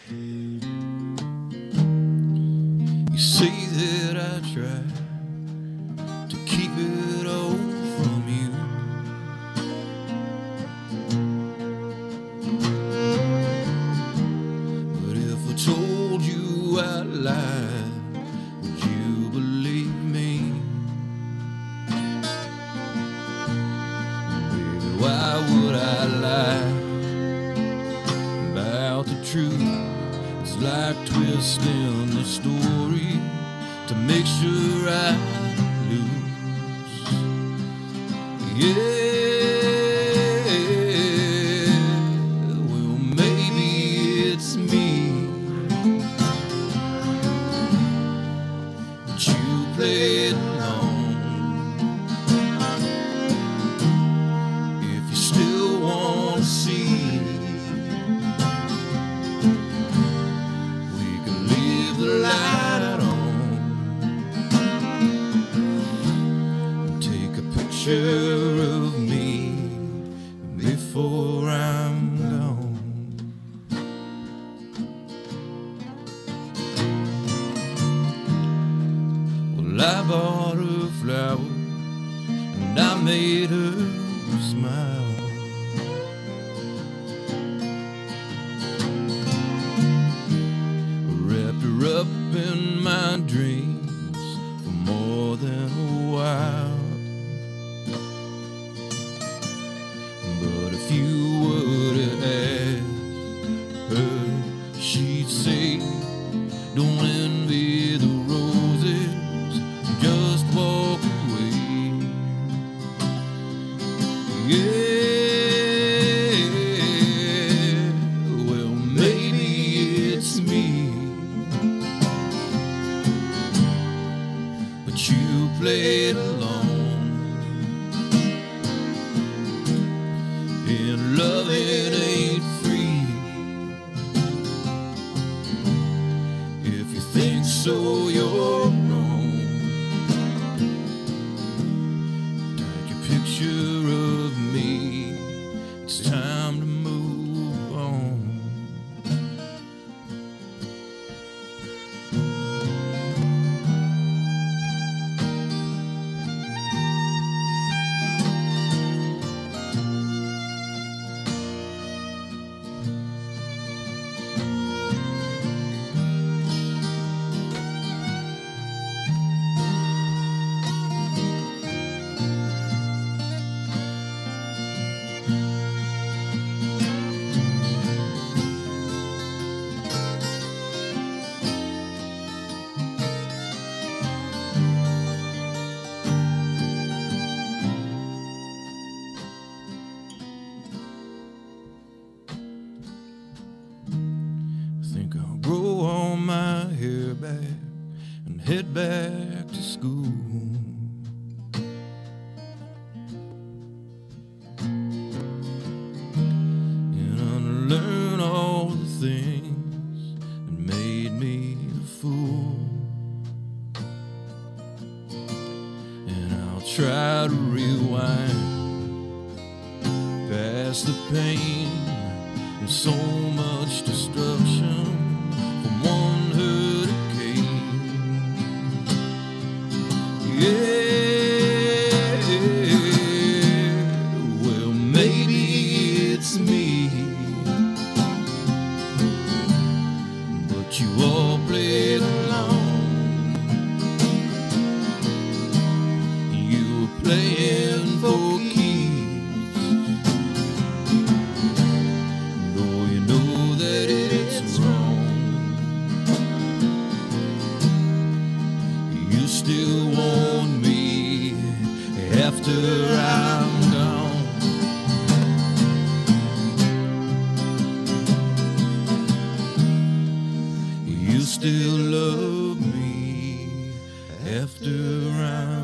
You say that I try to keep it all from you, but if I told you I lied, would you believe me? Baby, why would I lie about the truth? It's like twisting the story to make sure I lose. Yeah, well, maybe it's me, but you played along. If you still want to see, the light on, take a picture of me before I'm gone. Well, I bought her flowers and I made her smile. Up in my dreams for more than a while, but if you were to ask her, she'd say, don't envy the roses, just walk away. Yeah, well, maybe it's me, but you played along. And love, it ain't free. If you think so, you're wrong. Take your picture of me, it's time to move on. Think I'll grow all my hair back and head back to school. And unlearn all the things that made me a fool. And I'll try to rewind past the pain and so much destruction from one hurricane. Yeah, well, maybe it's me, but you all played along. You were playing for keeps, though you know that it's wrong. You still want me after I'm gone. You still love me after I'm